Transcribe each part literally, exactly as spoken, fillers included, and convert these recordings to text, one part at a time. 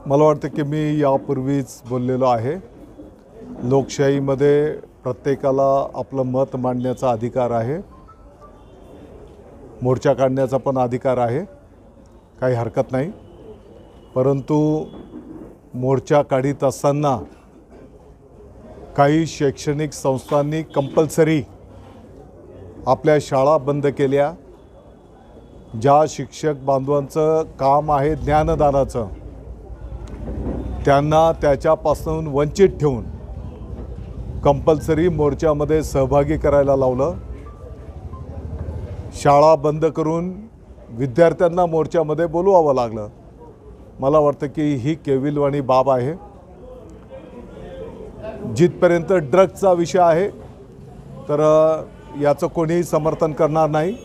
मला वाटतं की मी यापूर्वीच बोललेलो आहे, लोकशाहीमध्ये प्रत्येकाला आपलं मत मांडण्याचा अधिकार आहे, मोर्चा काढण्याचा पण अधिकार आहे, काही हरकत नाही। परंतु मोर्चा काढीत असताना काही शैक्षणिक संस्थांनी कंपल्सरी आपल्या शाळा बंद केल्या। ज्या शिक्षक बांधवांचं काम आहे ज्ञानदानाचं, त्यांना त्याच्यापासून वंचित ठेवून कंपल्सरी मोर्चामध्ये सहभागी करायला लावलं। शाळा बंद करून विद्यार्थ्यांना मोर्चामध्ये बोलवावं लागलं। मला वाटतं की ही केविलवाणी बाब आहे। जिथपर्यंत ड्रग्सचा विषय आहे तर याचं कोणीही समर्थन करणार नाही।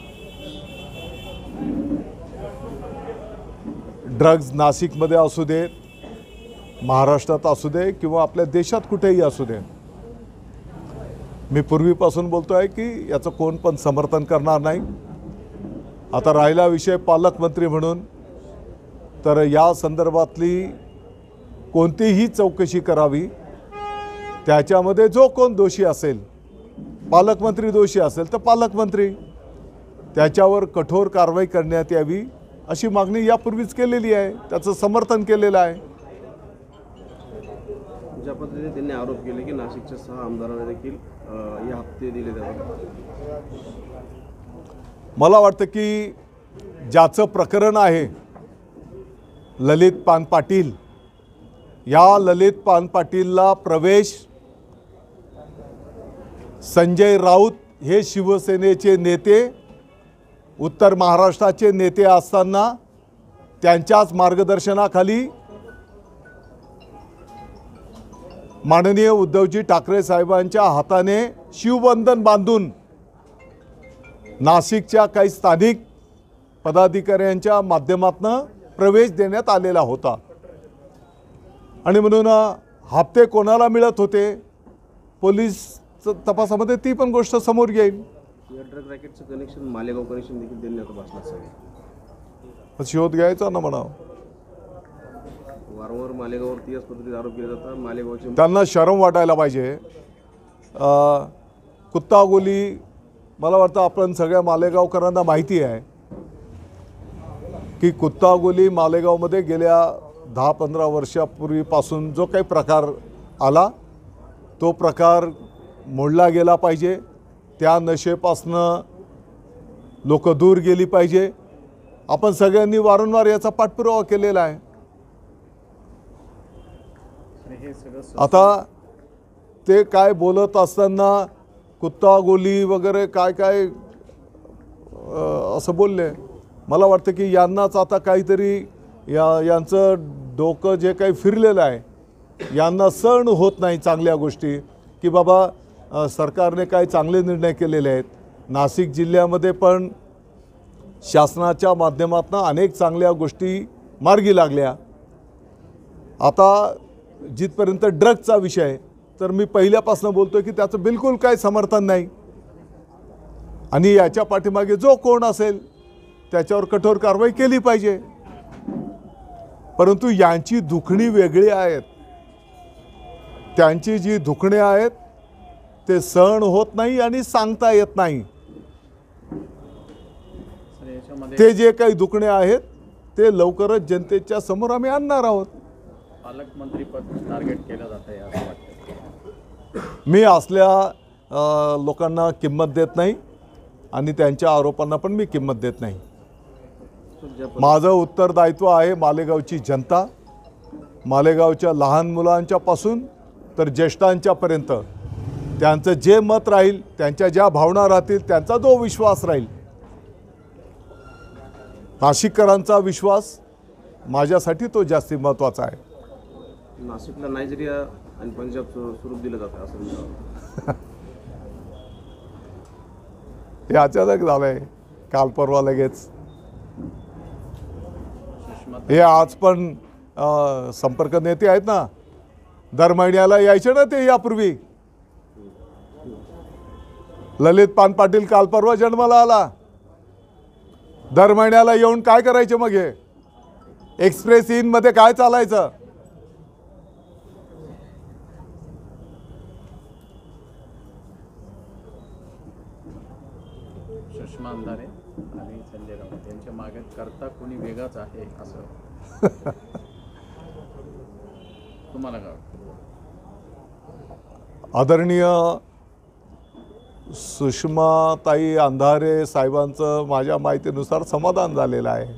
ड्रग्स नाशिकमध्ये असू दे, महाराष्ट्रात असू दे किंवा आपल्या देशात कुठेही असू दे, मी पूर्वीपासून बोलतो आहे की याचं कोण पण समर्थन करणार नाही। आता राहिला विषय पालकमंत्री म्हणून, तर या संदर्भातली कोणतीही चौकशी करावी। त्याच्यामध्ये जो कोण दोषी असेल, पालकमंत्री दोषी असेल तर पालकमंत्री, त्याच्यावर कठोर कारवाई करण्यात यावी अशी मागणी यापूर्वीच केलेली आहे, त्याचं समर्थन केलेलं आहे। ज्या पद्धतीने त्यांनी आरोप केले की नाशिकच्या सहा आमदारांना देखील या हप्ते दिले जातात, मला वाटतं की ज्याचं प्रकरण आहे ललित पान पाटील, या ललित पान पाटीलला प्रवेश संजय राऊत हे शिवसेनेचे नेते, उत्तर महाराष्ट्राचे नेते असताना त्यांच्याच मार्गदर्शनाखाली माननीय उद्धवजी ठाकरे साहेबांच्या हाताने शिवबंधन बांधून नाशिकच्या काही स्थानिक पदाधिकाऱ्यांच्या माध्यमातून प्रवेश देण्यात आलेला होता। आणि म्हणून हप्ते कोणाला मिळत होते, पोलीस तपासामध्ये ती पण गोष्ट समोर येईल। या ड्रग रॅकेटचं कनेक्शन मालेगाव कनेक्शन देखील त्यांनी आता भासलं असावे, शोध घ्यायचा ना म्हणावं। वारंवार मालेगाववरती याच पद्धतीने आरोप केले जातात। मालेगावचे त्यांना शरम वाटायला पाहिजे। कुत्ता गोली, मला वाटतं आपण सगळ्या मालेगावकरांना माहिती आहे की कुत्ता गोली मालेगावमध्ये गेल्या दहा पंधरा वर्षापूर्वीपासून जो काही प्रकार आला, तो प्रकार मोडला गेला पाहिजे। त्या नशेपासनं लोक दूर गेली पाहिजे। आपण सगळ्यांनी वारंवार याचा पाठपुरावा केलेला आहे। आता ते काय बोलत असताना कुत्ता गोली वगैरे काय काय असं बोलले, मला वाटतं की यांनाच आता काहीतरी या यांचं डोकं जे काही फिरलेलं आहे, यांना सहन होत नाही चांगल्या गोष्टी, की बाबा सरकारने काही चांगले निर्णय केलेले आहेत। नाशिक जिल्ह्यामध्ये पण शासनाच्या माध्यमातून अनेक चांगल्या गोष्टी मार्गी लागल्या। आता जिथपर्यंत ड्रग्सचा विषय आहे, तर मी पहिल्यापासून बोलतो की त्याचं बिलकुल काही समर्थन नाही। आणि याच्या पाठीमागे जो कोण असेल त्याच्यावर कठोर कारवाई केली पाहिजे। परंतु यांची दुखणी वेगळी आहेत। त्यांची जी दुखणे आहेत ते सहन होत नाही आणि सांगता येत नाही। ते जे काही दुखणे आहेत ते लवकरच जनतेच्या समोर आम्ही आणणार आहोत। पालकमंत्री पद टार्गेट केलं जात आहे असं वाटतं। मी असल्या लोकांना किंमत देत नाही आणि त्यांच्या आरोपांना पण मी किंमत देत नाही। माझं उत्तरदायित्व आहे मालेगावची जनता, मालेगावच्या लहान मुलांच्या पासून तर ज्येष्ठांच्यापर्यंत त्यांचं जे मत राहील, त्यांच्या ज्या भावना राहतील, त्यांचा जो विश्वास राहील, नाशिककरांचा विश्वास माझ्यासाठी तो जास्ती महत्त्वाचा आहे। नाशिकला नायजेरिया आणि पंजाबचं स्वरूप दिलं जातं असं म्हणतात। हे अचानक झालंय, काल परवा लगेच। हे आज पण संपर्क नेते आहेत ना, दर महिन्याला यायचे ना ते यापूर्वी। ललित पान पाटील काल परवा जन्माला आला, दर महिन्याला येऊन काय करायचे मग हे? एक्सप्रेस इन मध्ये काय चालायचं? सुषमा अंधारे आणि संजय राऊत यांच्या मागे करता कोणी वेगळाच आहे असं तुम्हाला काय वाटतं? आदरणीय सुषमाताई अंधारे साहेबांचं माझ्या माहितीनुसार समाधान झालेलं आहे.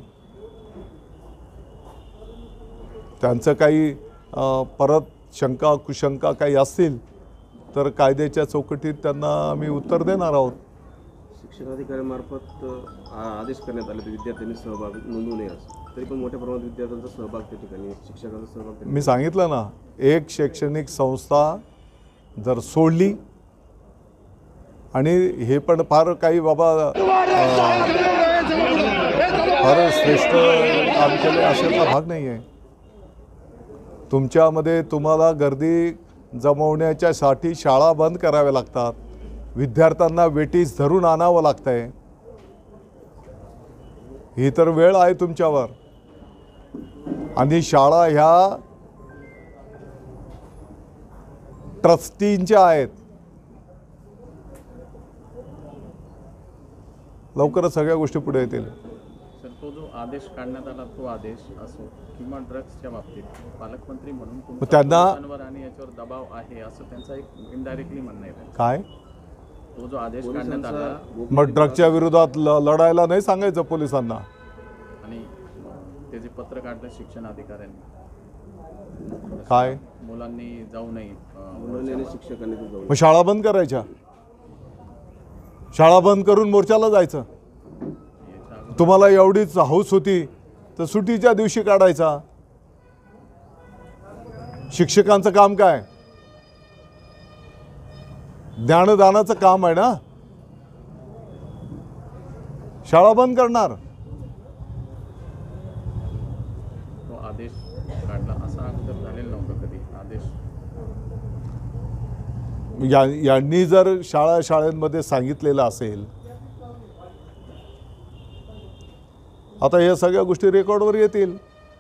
त्यांचं काही अ, परत शंका कुशंका काही असतील तर कायद्याच्या चौकटीत त्यांना आम्ही उत्तर देणार आहोत. शिक्षणाधिकाऱ्यांमार्फत अ, आदेश करण्यात आले तर विद्यार्थ्यांनी सहभाग नोंदवू नये असं, तरी पण मोठ्या प्रमाणात विद्यार्थ्यांचा सहभाग त्या ठिकाणी, शिक्षकांचा सहभाग त्या मी सांगितलं ना, एक शैक्षणिक संस्था जर सोडली आणि हे पण फार काही बाबा अ, फार श्रेष्ठ काम केले अशाचा भाग नाही आहे. तुमच्यामध्ये तुम्हाला गर्दी जमवण्याच्यासाठी शाळा बंद कराव्या लागतात, विद्यार्थ्यांना वेटीस धरून आणावं लागतंय. ही तर वेळ आहे तुमच्यावर. आणि शाळा ह्या ट्रस्टींच्या आहेत. लवकरच सगळ्या गोष्टी पुढे येतील. सर, तो जो आदेश काढण्यात आला तो आदेश असो किंवा ड्रग्सच्या बाबतीत पालकमंत्री म्हणून तुमचा त्यांना- पोलिसांवर आणि याच्यावर दबाव आहे असं त्यांचा एक इनडायरेक्टली म्हणणं आहे त्यांचं. काय तो जो आदेश काढण्यात आला मग ड्रग्सच्या विरोधात ल- लढायला नाही सांगायचं पोलिसांना? आणि ते जे पत्र काढलं शिक्षण अधिकाऱ्यांनी काय मुलांनी जाऊ नये अं, मुलांनी आणि शिक्षकांनी ते जाऊ मग शाळा बंद करायच्या? शाळा बंद करून मोर्चाला जायचं? याच्या अगोदर तुम्हाला एवढीच हौस होती तर सुट्टीच्या दिवशी काढायचा. शिक्षकांचं काम काय? ज्ञानदानाचं काम आहे ना. शाळा बंद करणार? तो आदेश काढला असा अगोदर झालेला नव्हता कधी आदेश. या यांनी जर शाळा शाळेमध्ये सांगितलेलं असेल, आता या सगळ्या गोष्टी रेकॉर्डवर येतील.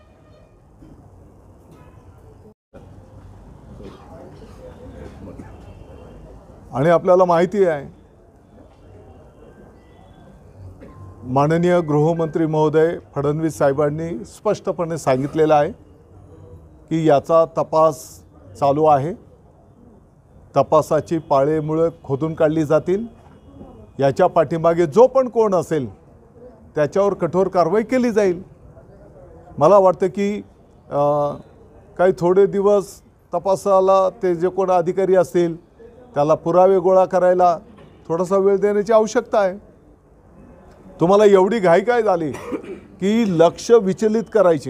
आणि आपल्याला माहिती आहे, माननीय गृहमंत्री महोदय फडणवीस साहेबांनी स्पष्टपणे सांगितलेलं आहे की याचा तपास चालू आहे. तपासाची पाळेमुळे खोदून काढली जातील. याच्या पाठीमागे जो पण कोण असेल त्याच्यावर कठोर कारवाई केली जाईल. मला वाटतं की अ, काही थोडे दिवस तपासाला ते जे कोण अधिकारी असतील त्याला पुरावे गोळा करायला थोडासा वेळ देण्याची आवश्यकता आहे. तुम्हाला एवढी घाई काय झाली की लक्ष विचलित करायचे?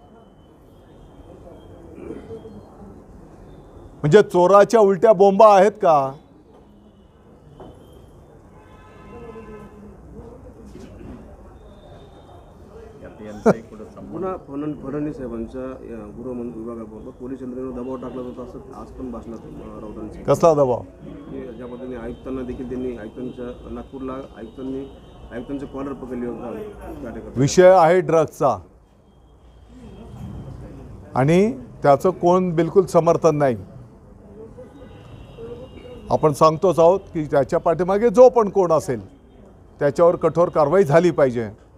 म्हणजे चोराच्या उलट्या बोंबा आहेत का? यात यांचाही कुठं संबंध पुन्हा फडण फडणवीस साहेबांच्या या गृहमंत्री विभागाबाबत पोलीस यंत्रणेवर दबाव टाकला जातो असं आज पण भाषणात अ, राऊतांनी सांगितलं. कसला दबाव? की ज्या पद्धतीने आयुक्तांना देखील त्यांनी आयुक्तांच्या नागपूरला आयुक्तांनी आयुक्तांचे कॉलर पकडले होते. विषय आहे ड्रग्सचा आणि त्याचं कोण बिलकुल समर्थन नाही. आपण सांगतोच आहोत की त्याच्या पाठीमागे जो पण कोण असेल त्याच्यावर कठोर कारवाई झाली पाहिजे.